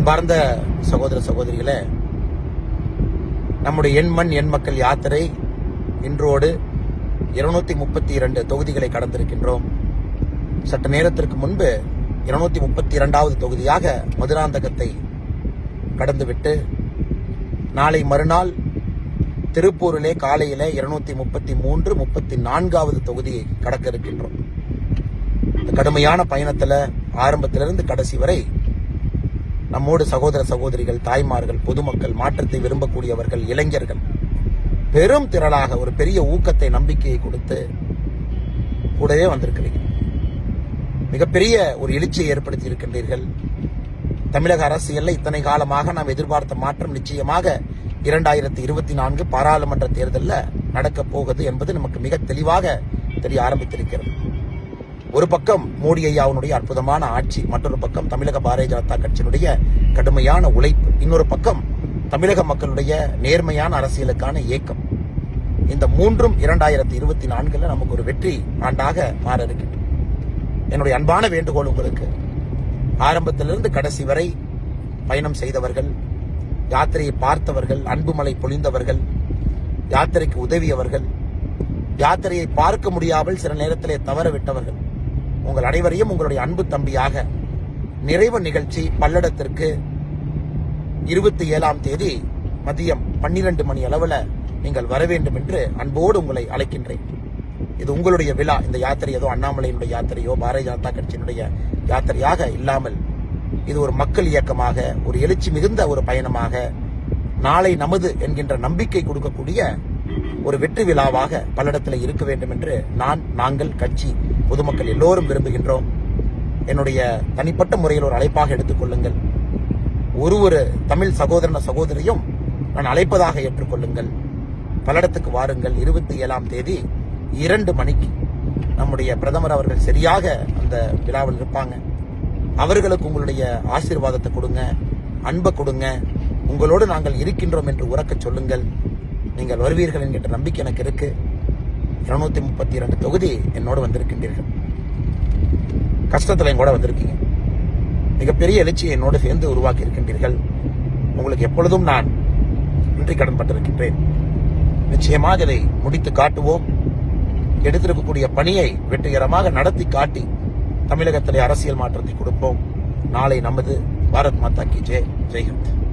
அன்பார்ந்த சகோதர சகோதரிகளே, நம்முடைய எண் மண் எண் மக்கள் யாத்திரை இன்றோடு 232 தொகுதிகளை கடந்திருக்கின்றோம். சற்று நேரத்திற்கு முன்பு 232வது தொகுதியாக மதுராந்தகத்தை கடந்துவிட்டு நாளை மறுநாள் திருப்பூரிலே காலையிலே 233, 34வது தொகுதியை கடக்க இருக்கின்றோம். கடுமையான பயணத்தில் ஆரம்பத்திலிருந்து கடைசி வரை நம்மோடு சகோதர சகோதரிகள், தாய்மார்கள், பொதுமக்கள், மாற்றத்தை விரும்பக்கூடியவர்கள், இளைஞர்கள் பெரும் திரளாக ஒரு பெரிய ஊக்கத்தை, நம்பிக்கையை கொடுத்து கூடவே வந்திருக்கிறீர்கள். மிகப்பெரிய ஒரு எழுச்சியை ஏற்படுத்தி இருக்கின்றீர்கள். தமிழக அரசியலில் இத்தனை காலமாக நாம் எதிர்பார்த்த மாற்றம் நிச்சயமாக 2024 பாராளுமன்ற தேர்தலில் நடக்கப் போகுது என்பது நமக்கு மிக தெளிவாக தெரிய ஆரம்பித்திருக்கிறது. ஒரு பக்கம் மோடி ஐயாவுடைய அற்புதமான ஆட்சி, மற்றொரு பக்கம் தமிழக பாரதிய ஜனதா கட்சியினுடைய கடுமையான உழைப்பு, இன்னொரு பக்கம் தமிழக மக்களுடைய நேர்மையான அரசியலுக்கான இயக்கம். இந்த மூன்றும் 2024 நமக்கு ஒரு வெற்றி ஆண்டாக மாற இருக்கின்றது. என்னுடைய அன்பான வேண்டுகோள் உங்களுக்கு, ஆரம்பத்திலிருந்து கடைசி வரை பயணம் செய்தவர்கள், யாத்திரையை பார்த்தவர்கள், அன்புமலை பொழிந்தவர்கள், யாத்திரைக்கு உதவியவர்கள், யாத்திரையை பார்க்க முடியாமல் சில நேரத்திலே தவற விட்டவர்கள், உங்கள் அனைவரையும் உங்களுடைய அன்பு தம்பியாக நிறைவு நிகழ்ச்சி பல்லடத்திற்கு 27ஆம் தேதி மதியம் 12 மணி அளவில் நீங்கள் வர வேண்டும் என்று அன்போடு உங்களை அழைக்கின்றேன். இது உங்களுடைய விழா. இந்த யாத்திரை ஏதோ அண்ணாமலையினுடைய யாத்திரையோ பாரதிய ஜனதா கட்சியினுடைய யாத்திரையாக இல்லாமல் இது ஒரு மக்கள் இயக்கமாக, ஒரு எழுச்சி மிகுந்த ஒரு பயணமாக, நாளை நமது என்கின்ற நம்பிக்கை கொடுக்கக்கூடிய ஒரு வெற்றி விழாவாக பல்லடத்தில் இருக்க வேண்டும் என்று நாங்கள் கட்சி, பொதுமக்கள் எல்லோரும் விரும்புகின்றோம். என்னுடைய தனிப்பட்ட முறையில் ஒரு அழைப்பாக எடுத்துக் கொள்ளுங்கள். ஒரு தமிழ் சகோதரன சகோதரியும் நான் அழைப்பதாக ஏற்றுக்கொள்ளுங்கள். பல்லடத்துக்கு வாருங்கள். 27ஆம் தேதி 2 மணிக்கு நம்முடைய பிரதமர் அவர்கள் சரியாக அந்த விழாவில் இருப்பாங்க. அவர்களுக்கு உங்களுடைய ஆசீர்வாதத்தை கொடுங்க, அன்பை கொடுங்க. உங்களோடு நாங்கள் இருக்கின்றோம் என்று உறக்க சொல்லுங்கள். நீங்கள் வருவீர்கள் என்கின்ற நம்பிக்கை எனக்கு இருக்கு. 232 தொகுதி என்னோடு வந்திருக்கின்றீர்கள். கஷ்டத்தில் என் கூட வந்திருக்கீங்க. மிகப்பெரிய எழுச்சியை என்னோடு சேர்ந்து உருவாக்கி இருக்கின்றீர்கள். உங்களுக்கு எப்பொழுதும் நான் நன்றி கடன் பட்டிருக்கின்றேன். நிச்சயமாக இதை முடித்து காட்டுவோம். எடுத்திருக்கக்கூடிய பணியை வெற்றிகரமாக நடத்தி காட்டி தமிழகத்திலே அரசியல் மாற்றத்தை கொடுப்போம். நாளை நமது. பாரத் மாதா கி ஜெய். ஜெய்ஹிந்த்.